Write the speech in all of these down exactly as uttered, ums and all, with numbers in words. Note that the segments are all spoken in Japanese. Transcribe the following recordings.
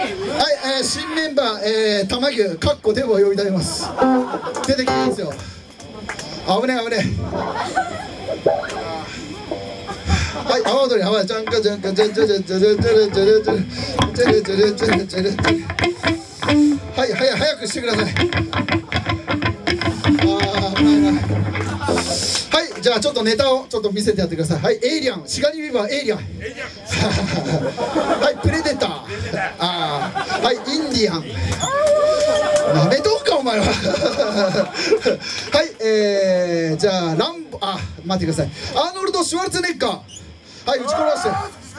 えー、新メンバー、えー、玉牛かっこデブを呼び出します。出てきますよ。危ね危ね。はい、阿波踊り、阿波じゃんかじゃんかじゃんじゃじゃじゃじゃじゃじゃじゃじゃじゃじゃじゃじゃじゃじゃ。はい、早早くしてください。ああ、危ないな。はい、じゃあちょっとネタをちょっと見せてやってください。はい、エイリアン、シガニビバーエイリアン。はい、プレデター。ああ、はい、インディアン。なめとうかお前は。はい、えー、じゃあランボ、あ、待ってください。アーノルド・シュワルツェネッガー。はい、撃ち殺して。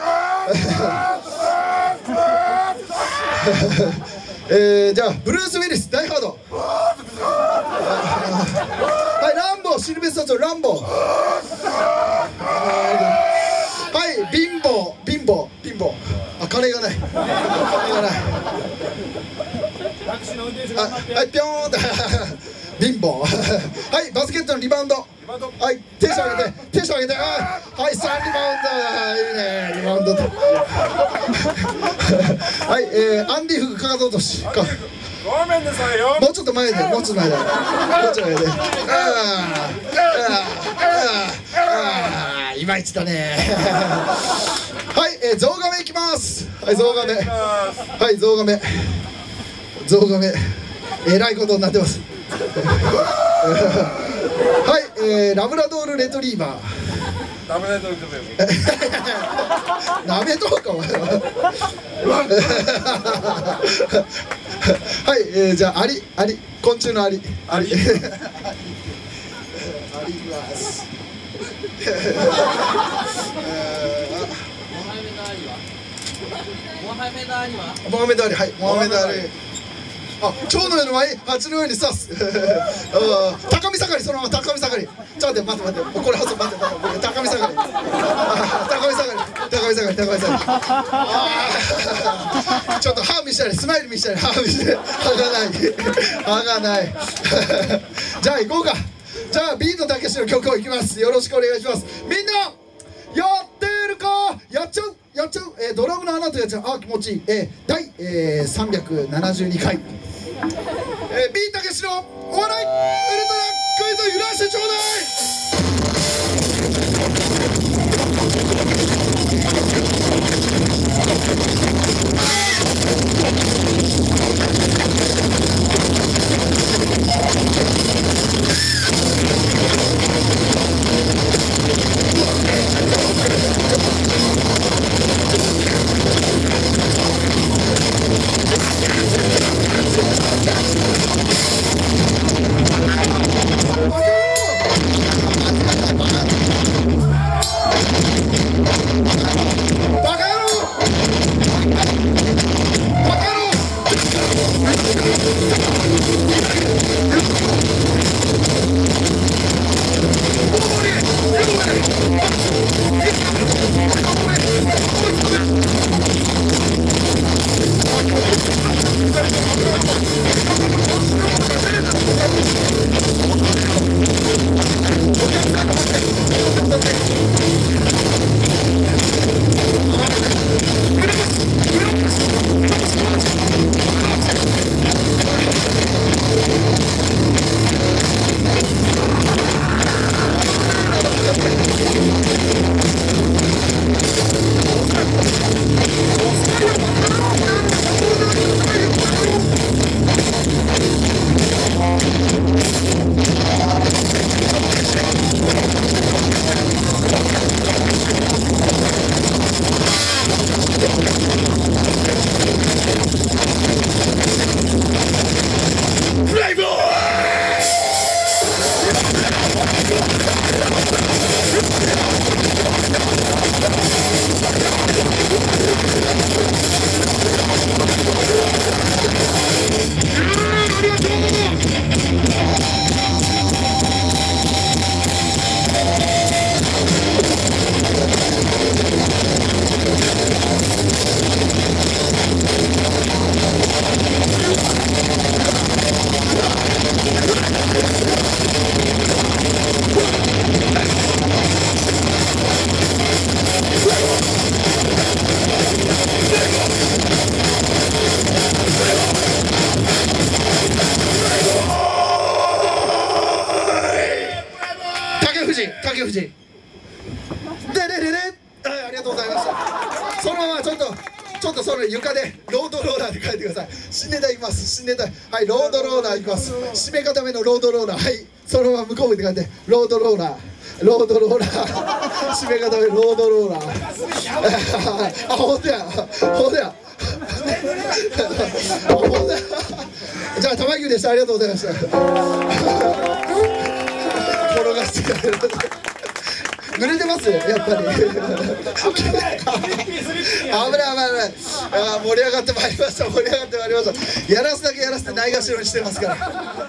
えー、じゃあブルース・ウィリス、ダイ・ハード。はい、ランボー、シルベスター・ランボー。はい、貧乏、貧乏、貧乏。あ、金がない。金がない。はい、ぴょーんって。貧乏。はい、バスケットのリバウンド。はい、テンション上げて、テンション上げて。はい、さんリバウンド。いいね、リバウンド。はい、えー、アンディフグかかと落とし。ごめんなさいよ。もうちょっと前で、もうちょっと前で。もうちょっと前で。ああ、いまいちだね。はい、えー、ゾウガメいきます。はい、ゾウガメ。はい、ゾウガメ。ゾウガメ。えらいことになってます。はい、えー、ラブラドールレトリーバー。ダメだと言ってたよ。ダメとかお前は。はい、えー、じゃあアリ、アリ、昆虫のアリ。アリ。アリいきます。モハメドアリは？モハメドアリは？モハメドアリ、はい、モハメドアリ。あ、蝶のように舞い、蜂のように刺す。高見盛り、そのまま高見盛り。ちょっと待って、待って、待って、これ、待って、待って、高見盛り。高見盛り、高見盛り、高見盛り。ちょっと歯見したり、スマイル見したり、歯見したり、歯がない。歯がない。じゃあ、行こうか。じゃあ、ビートたけしの曲をいきます。よろしくお願いします。みんな、やってるか、やっちゃう。やっちゃう、えー、ドラムの穴とやっちゃう、あー気持ちいい、えー、第、えー、さんびゃくななじゅうにかい、えー、ビーたけしのお笑いウルトラクイズ揺らしてちょうだとうございました。そのままちょっとちょっとその床でロードローラーで書いてください。新ネタいきます。新ネタ、はい、ロードローラーいきます。締め固めのロードローラー、はい、そのまま向こう向いて書いてロードローラー、ロードローラー、締め固めロードローラー。あ、ほんとや、ほんとや。じゃあ玉木でした。ありがとうございました。転がしてくれる。濡れてますやっぱり。危ない危ない危ない。あ、盛り上がってまいりました。盛り上がってまいりました。やらすだけやらせてないがしろにしてますから。